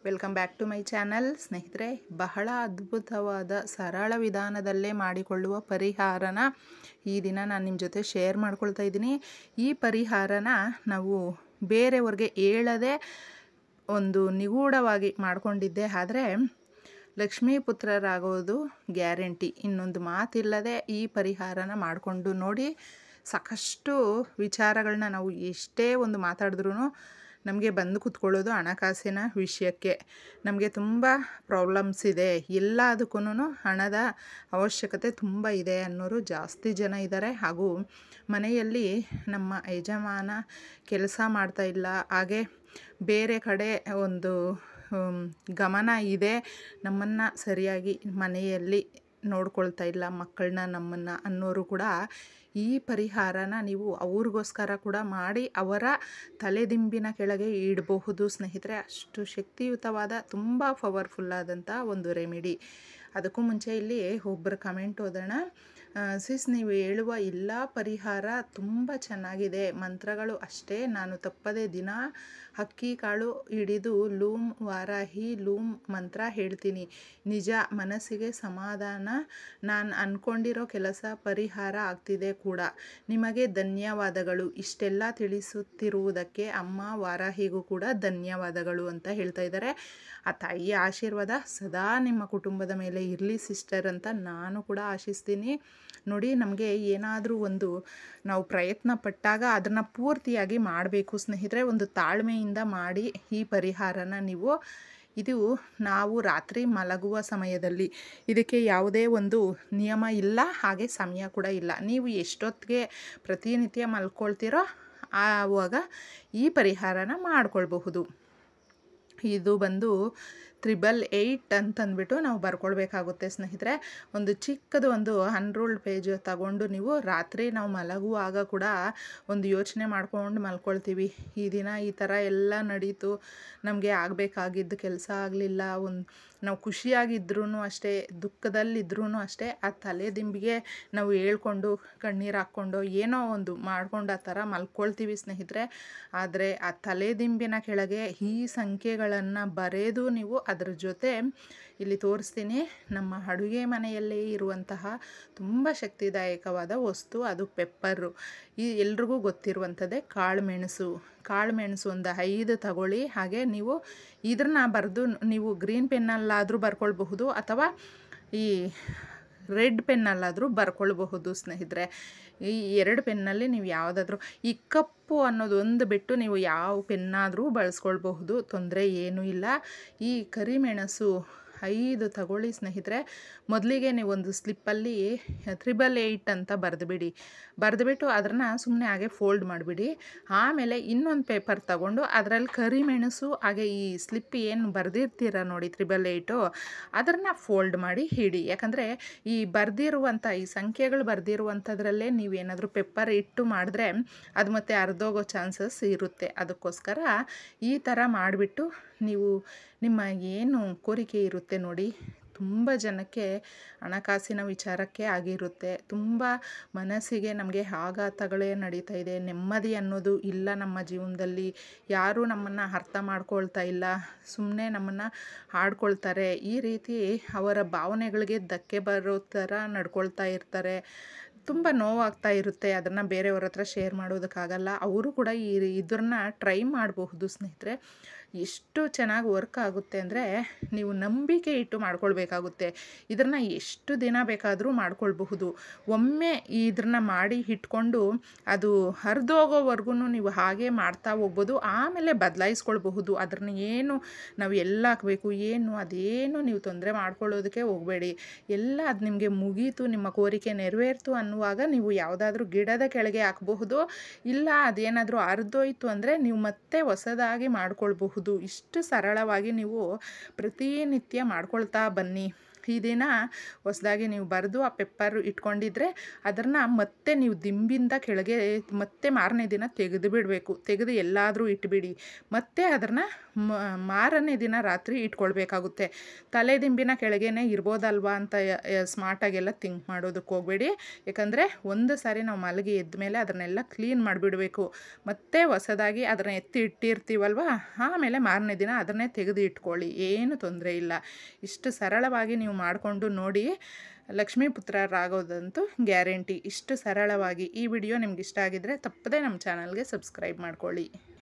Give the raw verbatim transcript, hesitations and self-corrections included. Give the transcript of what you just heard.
Welcome back to my channel. ಸ್ನೇಹಿತರೆ, ಬಹಳ ಅದ್ಭುತವಾದ ಸರಳ ವಿಧಾನದಲ್ಲೇ ಮಾಡಿಕೊಳ್ಳುವ ಪರಿಹಾರನ ಈ ದಿನ ನಾನು ನಿಮ್ಮ ಜೊತೆ ಶೇರ್ ಮಾಡ್ಕೊಳ್ತಾ ಇದ್ದೀನಿ. ಈ ಪರಿಹಾರನ ನಾವು ಬೇರೆಯವ್ರಿಗೆ ಹೇಳದೆ ಒಂದು ನಿಗೂಢವಾಗಿ ಮಾಡಿಕೊಂಡಿದ್ದೆ, ಆದರೆ ಲಕ್ಷ್ಮೀ ಪುತ್ರರಾಗೋದು ಗ್ಯಾರಂಟಿ. ಇನ್ನೊಂದು ಮಾತಿಲ್ಲದೆ ಈ ಪರಿಹಾರನ ಮಾಡಿಕೊಂಡು ನೋಡಿ. ಸಾಕಷ್ಟು ವಿಚಾರಗಳನ್ನ ನಾವು ಎಷ್ಟೇ ಒಂದು ಮಾತಾಡಿದ್ರೂ ನಮಗೆ ಬಂದು ಕೂತ್ಕೊಳ್ಳೋದು ಹಣಕಾಸಿನ ವಿಷಯಕ್ಕೆ. ನಮಗೆ ತುಂಬ ಪ್ರಾಬ್ಲಮ್ಸ್ ಇದೆ, ಎಲ್ಲದಕ್ಕೂ ಹಣದ ಅವಶ್ಯಕತೆ ತುಂಬ ಇದೆ ಅನ್ನೋರು ಜಾಸ್ತಿ ಜನ ಇದ್ದಾರೆ. ಹಾಗೂ ಮನೆಯಲ್ಲಿ ನಮ್ಮ ಯಜಮಾನ ಕೆಲಸ ಮಾಡ್ತಾ ಇಲ್ಲ, ಹಾಗೆ ಬೇರೆ ಕಡೆ ಒಂದು ಗಮನ ಇದೆ, ನಮ್ಮನ್ನು ಸರಿಯಾಗಿ ಮನೆಯಲ್ಲಿ ನೋಡ್ಕೊಳ್ತಾ ಇಲ್ಲ, ಮಕ್ಕಳನ್ನ ನಮ್ಮನ್ನು ಅನ್ನೋರು ಕೂಡ ಈ ಪರಿಹಾರನ ನೀವು ಅವ್ರಿಗೋಸ್ಕರ ಕೂಡ ಮಾಡಿ ಅವರ ತಲೆದಿಂಬಿನ ಕೆಳಗೆ ಇಡಬಹುದು ಸ್ನೇಹಿತರೆ. ಅಷ್ಟು ಶಕ್ತಿಯುತವಾದ ತುಂಬ ಪವರ್ಫುಲ್ಲಾದಂಥ ಒಂದು ರೆಮಿಡಿ. ಅದಕ್ಕೂ ಮುಂಚೆ ಇಲ್ಲಿ ಒಬ್ಬರು ಕಮೆಂಟ್ ಓದೋಣ. ಸಿಸ್, ನೀವು ಹೇಳುವ ಎಲ್ಲ ಪರಿಹಾರ ತುಂಬ ಚೆನ್ನಾಗಿದೆ, ಮಂತ್ರಗಳು ಅಷ್ಟೇ. ನಾನು ತಪ್ಪದೆ ದಿನ ಅಕ್ಕಿ ಕಾಳು ಹಿಡಿದು ಲೂಮ್ ವಾರಾಹಿ ಲೂಮ್ ಮಂತ್ರ ಹೇಳ್ತೀನಿ. ನಿಜ, ಮನಸ್ಸಿಗೆ ಸಮಾಧಾನ. ನಾನು ಅಂದ್ಕೊಂಡಿರೋ ಕೆಲಸ ಪರಿಹಾರ ಆಗ್ತಿದೆ ಕೂಡ. ನಿಮಗೆ ಧನ್ಯವಾದಗಳು. ಇಷ್ಟೆಲ್ಲ ತಿಳಿಸುತ್ತಿರುವುದಕ್ಕೆ ಅಮ್ಮ ವಾರಾಹಿಗೂ ಕೂಡ ಧನ್ಯವಾದಗಳು ಅಂತ ಹೇಳ್ತಾ ಇದ್ದಾರೆ. ಆ ತಾಯಿಯ ಆಶೀರ್ವಾದ ಸದಾ ನಿಮ್ಮ ಕುಟುಂಬದ ಮೇಲೆ ಇರಲಿ ಸಿಸ್ಟರ್ ಅಂತ ನಾನು ಕೂಡ ಆಶಿಸ್ತೀನಿ. ನೋಡಿ, ನಮಗೆ ಏನಾದರೂ ಒಂದು ನಾವು ಪ್ರಯತ್ನ ಪಟ್ಟಾಗ ಅದನ್ನು ಪೂರ್ತಿಯಾಗಿ ಮಾಡಬೇಕು ಸ್ನೇಹಿತರೆ. ಒಂದು ತಾಳ್ಮೆಯಿಂದ ಮಾಡಿ ಈ ಪರಿಹಾರನ ನೀವು. ಇದು ನಾವು ರಾತ್ರಿ ಮಲಗುವ ಸಮಯದಲ್ಲಿ, ಇದಕ್ಕೆ ಯಾವುದೇ ಒಂದು ನಿಯಮ ಇಲ್ಲ, ಹಾಗೆ ಸಮಯ ಕೂಡ ಇಲ್ಲ. ನೀವು ಎಷ್ಟೊತ್ತಿಗೆ ಪ್ರತಿನಿತ್ಯ ಮಲ್ಕೊಳ್ತೀರೋ ಆವಾಗ ಈ ಪರಿಹಾರನ ಮಾಡ್ಕೊಳ್ಬಹುದು. ಇದು ಬಂದು ತ್ರಿಬಲ್ ಏಯ್ಟ್ ಅಂತಂದ್ಬಿಟ್ಟು ನಾವು ಬರ್ಕೊಳ್ಬೇಕಾಗುತ್ತೆ ಸ್ನೇಹಿತರೆ. ಒಂದು ಚಿಕ್ಕದು ಒಂದು ಅನ್ರೂಲ್ಡ್ ಪೇಜ್ ತಗೊಂಡು ನೀವು ರಾತ್ರಿ ನಾವು ಮಲಗುವಾಗ ಕೂಡ ಒಂದು ಯೋಚನೆ ಮಾಡ್ಕೊಂಡು ಮಲ್ಕೊಳ್ತೀವಿ. ಈ ದಿನ ಈ ಥರ ಎಲ್ಲ ನಡೀತು, ನಮಗೆ ಆಗಬೇಕಾಗಿದ್ದು ಕೆಲಸ ಆಗಲಿಲ್ಲ, ಒಂದು ನಾವು ಖುಷಿಯಾಗಿದ್ರೂ ಅಷ್ಟೇ, ದುಃಖದಲ್ಲಿದ್ರೂ ಅಷ್ಟೇ, ಆ ತಲೆದಿಂಬಿಗೆ ನಾವು ಹೇಳ್ಕೊಂಡು ಕಣ್ಣೀರು ಹಾಕ್ಕೊಂಡು ಏನೋ ಒಂದು ಮಾಡ್ಕೊಂಡು ಆ ಥರ ಮಲ್ಕೊಳ್ತೀವಿ ಸ್ನೇಹಿತರೆ. ಆದರೆ ಆ ತಲೆದಿಂಬಿನ ಕೆಳಗೆ ಈ ಸಂಖ್ಯೆಗಳನ್ನು ಬರೆದು ನೀವು ಅದರ ಜೊತೆ ಇಲ್ಲಿ ತೋರಿಸ್ತೀನಿ, ನಮ್ಮ ಅಡುಗೆ ಮನೆಯಲ್ಲೇ ಇರುವಂತಹ ತುಂಬ ಶಕ್ತಿದಾಯಕವಾದ ವಸ್ತು, ಅದು ಪೆಪ್ಪರು. ಈ ಎಲ್ರಿಗೂ ಗೊತ್ತಿರುವಂಥದ್ದೇ ಕಾಳು ಮೆಣಸು. ಕಾಳು ಮೆಣಸು ಒಂದು ಐದು ತಗೊಳ್ಳಿ. ಹಾಗೆ ನೀವು ಇದನ್ನ ಬರೆದು ನೀವು ಗ್ರೀನ್ ಪೆನ್ನಲ್ಲಾದರೂ ಬರ್ಕೊಳ್ಬಹುದು ಅಥವಾ ಈ ರೆಡ್ ಪೆನ್ನಲ್ಲಾದರೂ ಬರ್ಕೊಳ್ಬಹುದು ಸ್ನೇಹಿತರೆ. ಈ ಎರಡು ಪೆನ್ನಲ್ಲಿ ನೀವು ಯಾವುದಾದ್ರೂ, ಈ ಕಪ್ಪು ಅನ್ನೋದು ಒಂದು ಬಿಟ್ಟು ನೀವು ಯಾವ ಪೆನ್ನಾದರೂ ಬಳಸ್ಕೊಳ್ಬಹುದು, ತೊಂದರೆ ಏನೂ ಇಲ್ಲ. ಈ ಕರಿಮೆಣಸು ಐದು ತಗೊಳ್ಳಿ ಸ್ನೇಹಿತರೆ. ಮೊದಲಿಗೆ ನೀವು ಒಂದು ಸ್ಲಿಪ್ಪಲ್ಲಿ ತ್ರಿಬಲ್ ಏಯ್ಟ್ ಅಂತ ಬರೆದುಬಿಡಿ. ಬರೆದುಬಿಟ್ಟು ಅದನ್ನು ಸುಮ್ಮನೆ ಹಾಗೆ ಫೋಲ್ಡ್ ಮಾಡಿಬಿಡಿ. ಆಮೇಲೆ ಇನ್ನೊಂದು ಪೇಪರ್ ತಗೊಂಡು ಅದರಲ್ಲಿ ಕರಿಮೆಣಸು ಹಾಗೆ ಈ ಸ್ಲಿಪ್ ಏನು ಬರೆದಿರ್ತೀರ ನೋಡಿ ತ್ರಿಬಲ್ ಏಯ್ಟು, ಅದನ್ನು ಫೋಲ್ಡ್ ಮಾಡಿ ಇಡಿ. ಯಾಕಂದರೆ ಈ ಬರೆದಿರುವಂಥ ಈ ಸಂಖ್ಯೆಗಳು ಬರೆದಿರುವಂಥದ್ರಲ್ಲೇ ನೀವೇನಾದರೂ ಪೆಪ್ಪರ್ ಇಟ್ಟು ಮಾಡಿದ್ರೆ ಅದು ಮತ್ತೆ ಅರ್ಧೋಗೋ ಚಾನ್ಸಸ್ ಇರುತ್ತೆ. ಅದಕ್ಕೋಸ್ಕರ ಈ ಥರ ಮಾಡಿಬಿಟ್ಟು ನೀವು ನಿಮ್ಮ ಏನು ಕೋರಿಕೆ ಇರುತ್ತೆ ನೋಡಿ, ತುಂಬ ಜನಕ್ಕೆ ಹಣಕಾಸಿನ ವಿಚಾರಕ್ಕೆ ಆಗಿರುತ್ತೆ, ತುಂಬ ಮನಸ್ಸಿಗೆ ನಮಗೆ ಆಘಾತಗಳೇ ನಡೀತಾ ಇದೆ, ನೆಮ್ಮದಿ ಅನ್ನೋದು ಇಲ್ಲ ನಮ್ಮ ಜೀವನದಲ್ಲಿ, ಯಾರೂ ನಮ್ಮನ್ನು ಅರ್ಥ ಮಾಡ್ಕೊಳ್ತಾ ಇಲ್ಲ, ಸುಮ್ಮನೆ ನಮ್ಮನ್ನು ಆಡ್ಕೊಳ್ತಾರೆ, ಈ ರೀತಿ ಅವರ ಭಾವನೆಗಳಿಗೆ ಧಕ್ಕೆ ಬರೋ ಥರ ನಡ್ಕೊಳ್ತಾ ಇರ್ತಾರೆ. ತುಂಬ ನೋವಾಗ್ತಾ ಇರುತ್ತೆ, ಅದನ್ನು ಬೇರೆಯವ್ರ ಹತ್ರ ಶೇರ್ ಮಾಡೋದಕ್ಕಾಗಲ್ಲ. ಅವರು ಕೂಡ ಈ ಇದನ್ನ ಟ್ರೈ ಮಾಡಬಹುದು ಸ್ನೇಹಿತರೆ. ಎಷ್ಟು ಚೆನ್ನಾಗಿ ವರ್ಕ್ ಆಗುತ್ತೆ ಅಂದರೆ ನೀವು ನಂಬಿಕೆ ಇಟ್ಟು ಮಾಡ್ಕೊಳ್ಬೇಕಾಗುತ್ತೆ. ಇದನ್ನು ಎಷ್ಟು ದಿನ ಬೇಕಾದರೂ ಮಾಡ್ಕೊಳ್ಬಹುದು. ಒಮ್ಮೆ ಇದನ್ನ ಮಾಡಿ ಇಟ್ಕೊಂಡು ಅದು ಹರಿದೋಗೋವರೆಗೂ ನೀವು ಹಾಗೆ ಮಾಡ್ತಾ ಹೋಗ್ಬೋದು. ಆಮೇಲೆ ಬದಲಾಯಿಸ್ಕೊಳ್ಬಹುದು. ಅದನ್ನ ಏನು ನಾವು ಎಲ್ಲ ಹಾಕಬೇಕು ಏನು ಅದೇನು ನೀವು ತೊಂದರೆ ಮಾಡ್ಕೊಳ್ಳೋದಕ್ಕೆ ಹೋಗಬೇಡಿ. ಎಲ್ಲ ಅದು ನಿಮಗೆ ಮುಗೀತು, ನಿಮ್ಮ ಕೋರಿಕೆ ನೆರವೇರ್ತು ಅನ್ನುವಾಗ ನೀವು ಯಾವುದಾದ್ರೂ ಗಿಡದ ಕೆಳಗೆ ಹಾಕಬಹುದು. ಇಲ್ಲ ಅದೇನಾದರೂ ಹರಿದೋಯ್ತು ಅಂದರೆ ನೀವು ಮತ್ತೆ ಹೊಸದಾಗಿ ಮಾಡ್ಕೊಳ್ಬಹುದು. ಇಷ್ಟು ಸರಳವಾಗಿ ನೀವು ಪ್ರತಿನಿತ್ಯ ಮಾಡ್ಕೊಳ್ತಾ ಬನ್ನಿ. ಈ ದಿನ ಹೊಸದಾಗಿ ನೀವು ಬರೆದು ಆ ಪೆಪ್ಪರ್ ಇಟ್ಕೊಂಡಿದ್ರೆ ಅದನ್ನು ಮತ್ತೆ ನೀವು ದಿಂಬಿಂದ ಕೆಳಗೆ ಮತ್ತೆ ಮಾರನೇ ದಿನ ತೆಗೆದು ಬಿಡಬೇಕು. ತೆಗೆದು ಎಲ್ಲಾದರೂ ಇಟ್ಬಿಡಿ. ಮತ್ತೆ ಅದನ್ನು ಮಾರನೇ ದಿನ ರಾತ್ರಿ ಇಟ್ಕೊಳ್ಬೇಕಾಗುತ್ತೆ. ತಲೆ ದಿಂಬಿನ ಕೆಳಗೇನೆ ಇರ್ಬೋದಲ್ವಾ ಅಂತ ಸ್ಮಾರ್ಟಾಗೆಲ್ಲ ಥಿಂಕ್ ಮಾಡೋದಕ್ಕೆ ಹೋಗಬೇಡಿ. ಯಾಕಂದರೆ ಒಂದು ಸಾರಿ ನಾವು ಮಲಗಿ ಎದ್ದ ಮೇಲೆ ಅದನ್ನೆಲ್ಲ ಕ್ಲೀನ್ ಮಾಡಿಬಿಡಬೇಕು. ಮತ್ತೆ ಹೊಸದಾಗಿ ಅದನ್ನು ಎತ್ತಿ ಇಟ್ಟಿರ್ತೀವಲ್ವ, ಆಮೇಲೆ ಮಾರನೇ ದಿನ ಅದನ್ನೇ ತೆಗೆದು ಇಟ್ಕೊಳ್ಳಿ, ಏನು ತೊಂದರೆ ಇಲ್ಲ. ಇಷ್ಟು ಸರಳವಾಗಿ ನೀವು ಮಾಡಿಕೊಂಡು ನೋಡಿ, ಲಕ್ಷ್ಮೀ ಪುತ್ರರಾಗೋದಂತೂ ಗ್ಯಾರಂಟಿ. ಇಷ್ಟು ಸರಳವಾಗಿ ಈ ವಿಡಿಯೋ ನಿಮ್ಗೆ ಇಷ್ಟ ಆಗಿದ್ದರೆ ತಪ್ಪದೇ ನಮ್ಮ ಚಾನಲ್ಗೆ ಸಬ್ಸ್ಕ್ರೈಬ್ ಮಾಡ್ಕೊಳ್ಳಿ.